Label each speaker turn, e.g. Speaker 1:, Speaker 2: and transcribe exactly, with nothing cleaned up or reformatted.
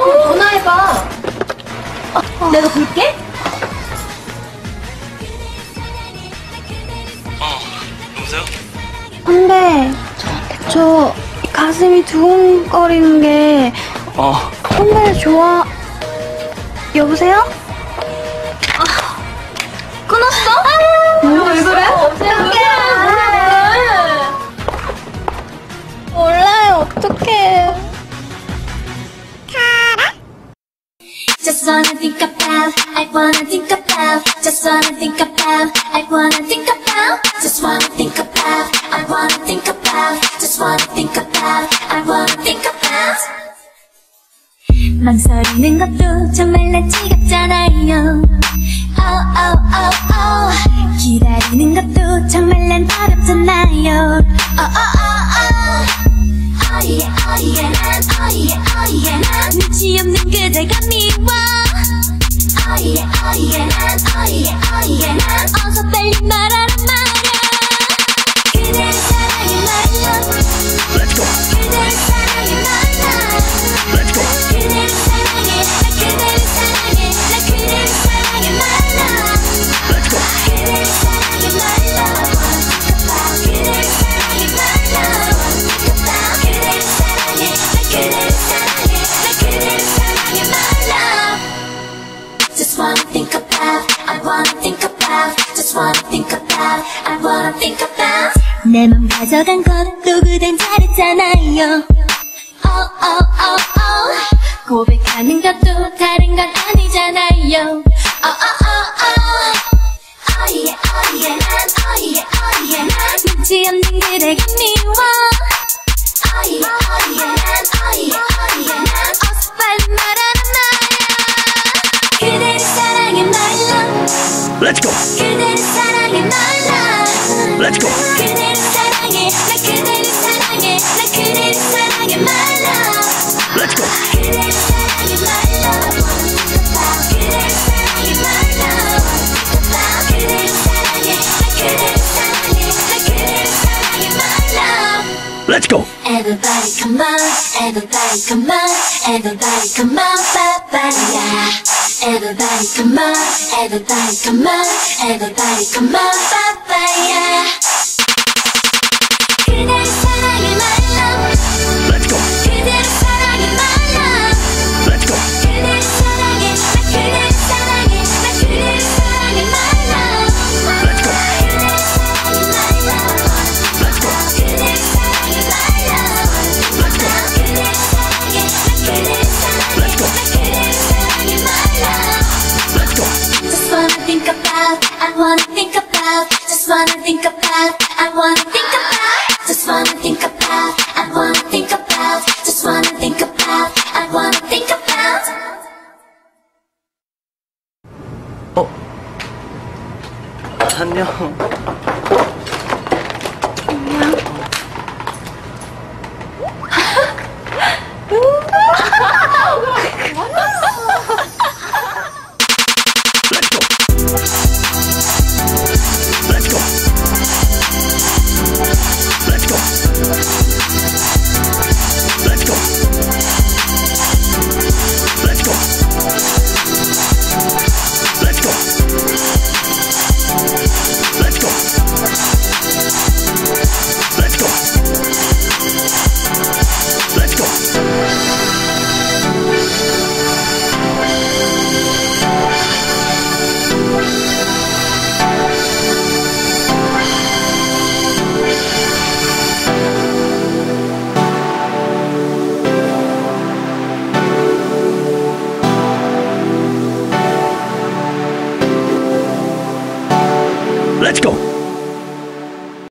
Speaker 1: 전화해봐. 어, 내가 볼게.
Speaker 2: 어, 여보세요?
Speaker 3: 근데 저 가슴이 두근거리는 게
Speaker 2: 어.
Speaker 3: 선배 좋아. 여보세요?
Speaker 1: 아, 끊었어? 아, 뭐, 왜 그래?
Speaker 3: 몰라요. 어떡해.
Speaker 4: Just wanna think about, I wanna think about, just wanna think about, I wanna think about, just wanna think about, I wanna think about, just wanna think about, I wanna think about. 망설이는 것도 정말 난 지겹잖아요. Oh oh oh oh. 기다리는 것도 정말 난 어렵잖아요. Oh oh oh oh. Oh yeah, oh yeah, 난 oh yeah, oh yeah, 난 눈치 없는 그대가 미워. Oh yeah, oh yeah, 난 oh yeah, oh yeah, 난 어서 빨리 말하란 말야. 그대를 사랑해 my love.
Speaker 2: Let's go.
Speaker 4: 그대를 사랑해 my love.
Speaker 2: Let's go.
Speaker 4: 그대를 사랑해, 나 그대를 사랑해, 나 그대를 사랑해 my love.
Speaker 2: Let's go.
Speaker 4: 그대를 사랑해 my love. 그대를 사랑해 my love. 그대를 사랑해, 나 그대를 사랑해, 나 그대를 사랑해 my love. Just wanna think about, I wanna think about, just wanna think about, I wanna think about. 내 맘 가져간 것도 그댄 잘했잖아요. Oh oh oh oh. 고백하는 것도 다른 건 아니잖아요. Oh oh oh oh. Oh yeah, oh yeah, 난 oh yeah, oh yeah, 난 눈치 없는 그대가 미워. Oh yeah, oh yeah, 난 oh yeah, oh yeah, 난 어서 빨리 말하란 말야. 그대를 사랑해 my love.
Speaker 2: Let's go.
Speaker 4: 그대를 사랑해 my love.
Speaker 2: Let's go.
Speaker 4: 그대를 사랑해, 나 그대를 사랑해, 나 그대를 사랑해 my love.
Speaker 2: Let's go.
Speaker 4: 그대를 사랑해 my love. 그대를 사랑해 my love. 그대를 사랑해, 나 그대를 사랑해, 나 그대를 사랑해 my love.
Speaker 2: Let's go.
Speaker 4: Everybody come on, everybody come on, everybody come on, 빠빠야. Everybody come on, everybody come on, everybody come on, 빠빠야. 그대를 사랑해 my love.
Speaker 2: Let's go.
Speaker 4: 그대를 사랑해 my love.
Speaker 2: Let's go.
Speaker 4: 그대를 사랑해, 나 그대를 사랑해, 나 그대를 사랑해 my love.
Speaker 2: Let's go.
Speaker 4: 그대를 사랑해 my love.
Speaker 2: Let's go.
Speaker 4: 그대를 사랑해 my love.
Speaker 2: Let's go.
Speaker 4: 그대를 사랑해, 나 그대를 사랑해,
Speaker 2: Let's go.
Speaker 4: 나 그대를 사랑해 my love.
Speaker 2: Let's go.
Speaker 4: Just wanna think about, I wanna think about, just wanna think about, I wanna think about, just wanna think about, I wanna think about, just wanna think about, I wanna think about.
Speaker 2: 어. 안녕. Let's go. Let's go. Let's go. Let's go. Let's go. Let's go. Let's go. Let's go. Let's go. Let's go.